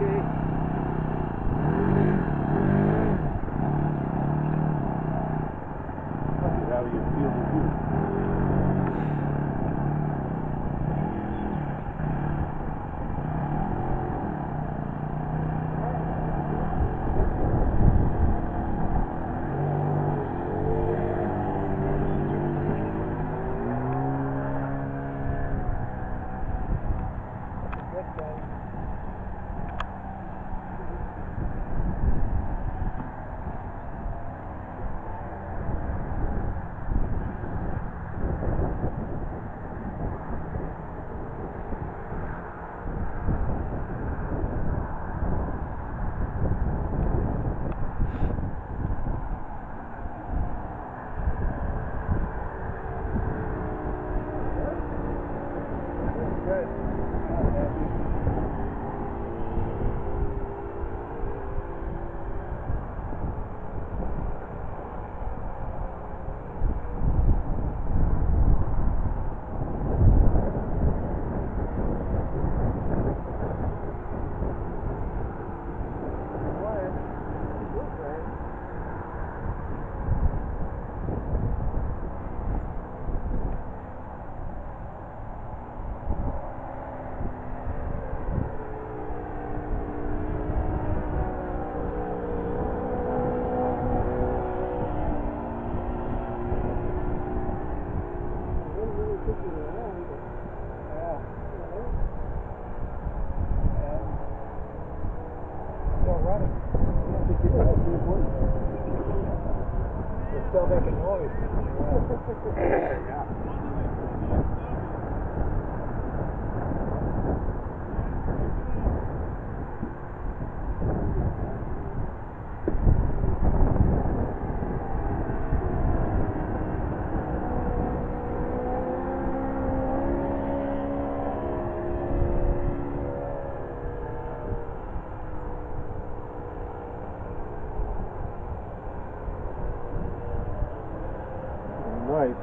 How do you feel with you? Still making noise. Yeah. Nice.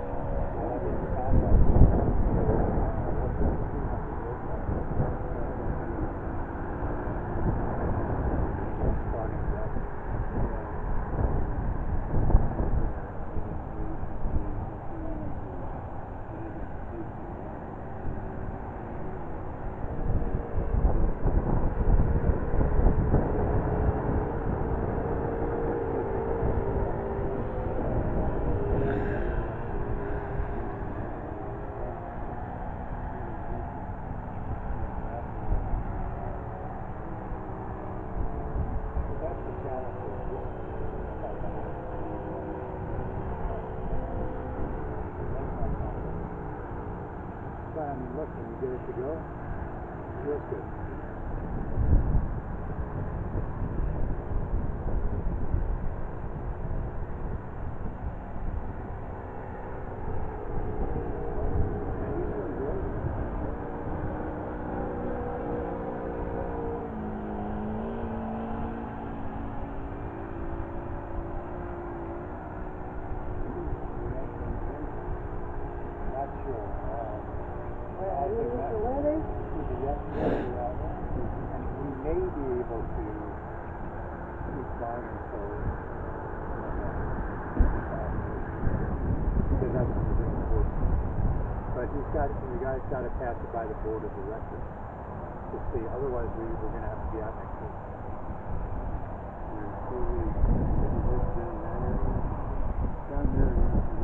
But I mean, look, when you get it to go, it feels good. Not sure. And we may be able to keep going until because that's what we're doing. But the guy's got to pass it by the board of directors to see. Otherwise, we're going to have to be out next week. Down here.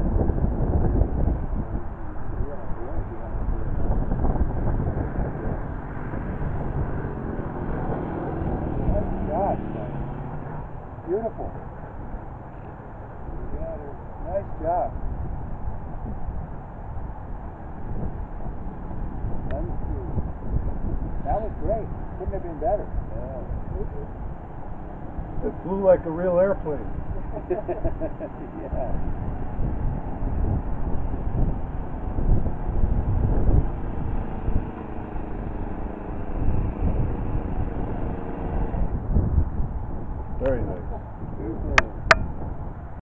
Beautiful. Nice job. That was great. Couldn't have been better. It flew like a real airplane. Yeah.